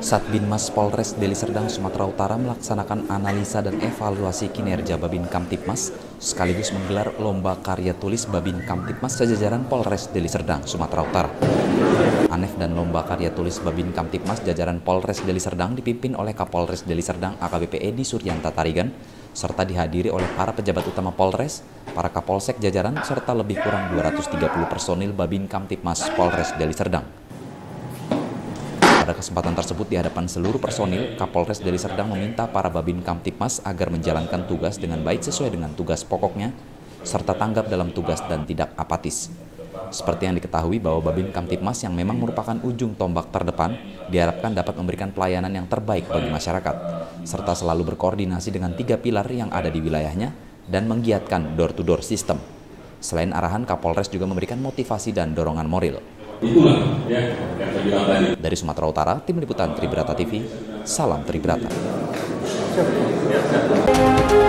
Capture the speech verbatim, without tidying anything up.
Satbinmas Polres Deli Serdang, Sumatera Utara melaksanakan analisa dan evaluasi kinerja Babin Kamtibmas sekaligus menggelar lomba karya tulis Babin Kamtibmas sejajaran Polres Deli Serdang, Sumatera Utara. Anef dan lomba karya tulis Babin Kamtibmas jajaran Polres Deli Serdang dipimpin oleh Kapolres Deli Serdang A K B P Edi Suryanta Tarigan serta dihadiri oleh para pejabat utama Polres, para Kapolsek jajaran serta lebih kurang dua ratus tiga puluh personil Babin Kamtibmas Polres Deli Serdang. Pada kesempatan tersebut di hadapan seluruh personil, Kapolres Deli Serdang meminta para Babin Kamtibmas agar menjalankan tugas dengan baik sesuai dengan tugas pokoknya, serta tanggap dalam tugas dan tidak apatis. Seperti yang diketahui bahwa Babin Kamtibmas yang memang merupakan ujung tombak terdepan, diharapkan dapat memberikan pelayanan yang terbaik bagi masyarakat, serta selalu berkoordinasi dengan tiga pilar yang ada di wilayahnya dan menggiatkan door-to-door system. Selain arahan, Kapolres juga memberikan motivasi dan dorongan moral. Itulah ya yang saya bilang tadi. Dari Sumatera Utara, Tim Liputan Tribrata T V, salam Tribrata.